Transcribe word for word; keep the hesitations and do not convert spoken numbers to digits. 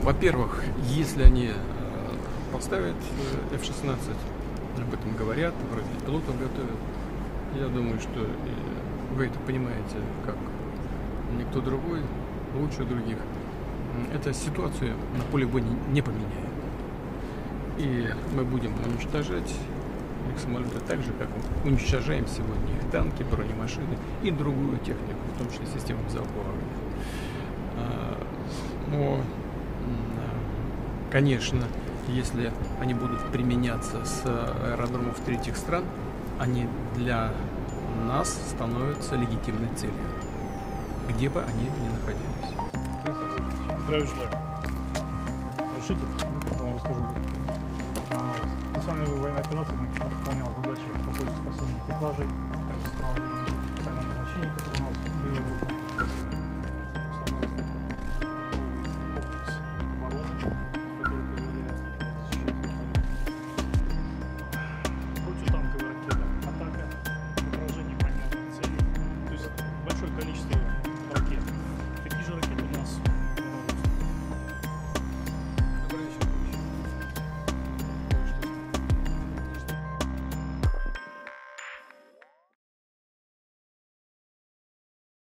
во-первых, если они поставят эф шестнадцать, об этом говорят, вроде пилотов готовят, я думаю, что вы это понимаете, как никто другой, лучше других. Эта ситуацию на поле боя не поменяет. И мы будем уничтожать их самолеты так же, как мы уничтожаем сегодня их танки, бронемашины и другую технику, в том числе систему залпового огня. Но, конечно, если они будут применяться с аэродромов третьих стран, они для нас становятся легитимной целью, где бы они ни находились. Здравия желаю. Решите, я вам расскажу. Специальная военная операция выполняла задачи по поиску спасения экипажей, специального назначения, которые у нас были.